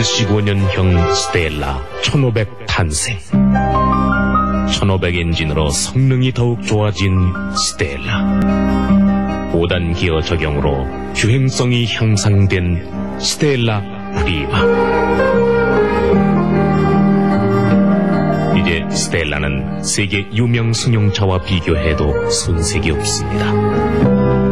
85년형 스텔라 1500 탄생. 1500 엔진으로 성능이 더욱 좋아진 스텔라. 5단 기어 적용으로 주행성이 향상된 스텔라 프리마. 이제 스텔라는 세계 유명 승용차와 비교해도 손색이 없습니다.